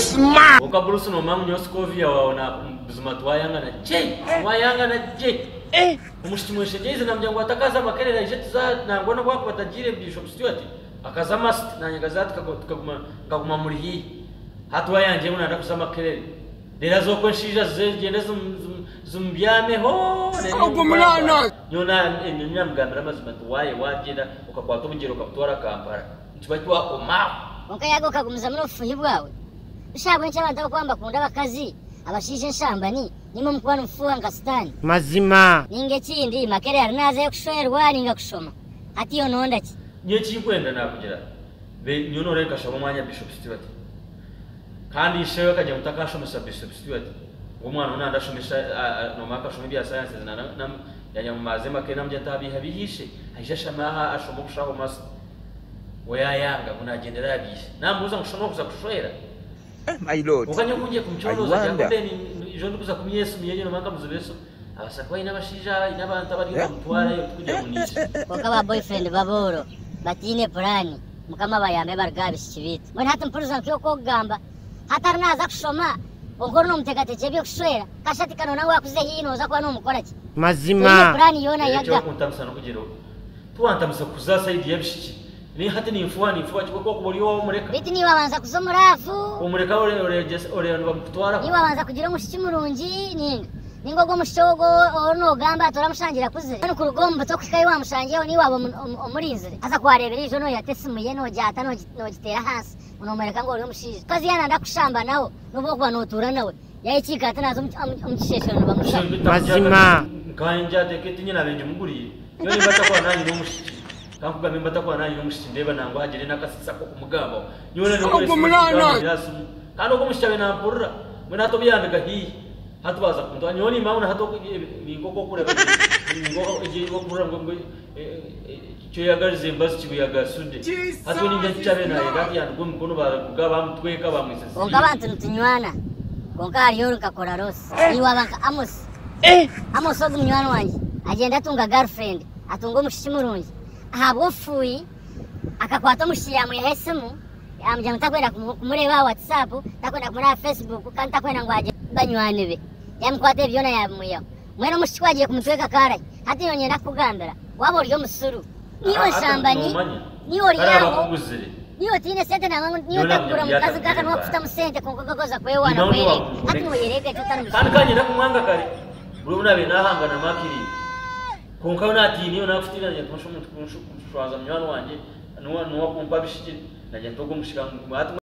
smart. Ukabulusu no mamu nyoskovia waona buzima twayanga na je. Twayanga na je. Umushimweshe jeze na mjango atakaza makelele ijeti za na ngona kwa batajire Bishop Stewart. Akaza mast na nyagazati kaguma muri hii. Hatwa yanje unanda kusama kelele. Dera zoko nshija zigende zumbyame ho. Ogumulana. Nyona nyamgambira mazima twaye wagenda ukakwata umugero ukatwara Kampala. Ntibajwa koma. Onkayago kagumuza muri ofuhi bwawe. Ushabwe ncyabanda kwamba kunda bakazi abashije nshambani nimo mukwana mfuwa ngasitani mazima ninge kindi makere arinaze kushwerwa ninga kushoma ati yo nonda ki nye chikwenda nakugira be nyono reka shabo mwanya Bishop Stewart kandi shewe kajya mutakashomesa Bishop Stewart umwana unanda shomesha no maka shomi bya science na yanyamumaze make namje tabiha bihishe aisha shamaha ashomo kushaho mas wayayanga munagendera yabishe nambuza ngushoma kuza kushwera My lord. Ukanya kunje kumchoroza cyangwa ni ijo ndukuza kumyesu miyenye no manga muzebeso abasakwa inabashija inabantu abari kumutwara kujya munisha kokaba boyfriend baboro batine plani mukama bayambe bargabisha kibita mwe hata mpuruza kyo kogamba hata naza kushoma ongoro no mutegateke byo kushwera kashati kano nawe akuze hino za kwa no mukora ki mazima plani yona yaga cyo kuntamsa no kugero tuwantamsa kuza side yabishiki ni hati ni mfuani chiko kubori wo mureka biti ni wabanza kuzomurafu umureka ore bamutwara ni wabanza kugira umushiki murungi ningo go mushogo ono gamba toramushangira kuzire no kurugomba to kwikaye wamushangiye ni wabo umurinzire aza kwarebera ijo no yatesimuye no jata no gitera hasi unomureka ngo uri umushije kazi yana ndakushamba nawo nubo kwa notura nawe yayicika atanazo umukishesho no bamushamba mazima kanja teketi nyina benje muguriye yo nibatakwa nanyi no mushiki kankuga mimbatakwa nanyi no mushiki ndeba nango hagire nakasisa ko kumugamba nyone no kandi uko mushabe nampurra mwana to biyandika hi hatubaza kuntu anyoni mauna hato ingoko kureba ingoko igiye kurura ngo cyo yagarize mbasi kibuyaga sude hato ninja cyabe na yagati yandu mukono bavuga bamutweka bamwisese onka abantu ntunywana onka ariyo kakora rose ni wabanka amos amos ogu mnywana wanje agenda atunga girlfriend atunga umushimurungi ahabwo fuyi akakwata mushiyamu yahesemu amja mtakwenda kumureba WhatsApp takwenda kumureba Facebook kandi takwenda ngo aje banywane be yamkwate byona yamuya mwene mushikwaje kumutweka kara hati yonyenda kugandara wabo ryo musuru niyo shambani niyo ryaho niyo tine sente na niyo takura mukazi kaka no kufuta musente kongogoza kwewa na kwele hati moyereke tutanu kandi kanye nakumwanga kare buri unabe nahanga na makiri konka unati niyo nakufitira ya twashomu tushwaza mnyano wanje nuwa kumpa bishiki najya ntogo mushika